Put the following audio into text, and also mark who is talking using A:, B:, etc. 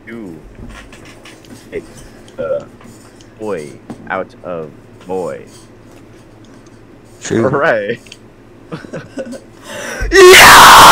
A: to take the boy out of boy.
B: True.
A: Hooray!
B: Yeah!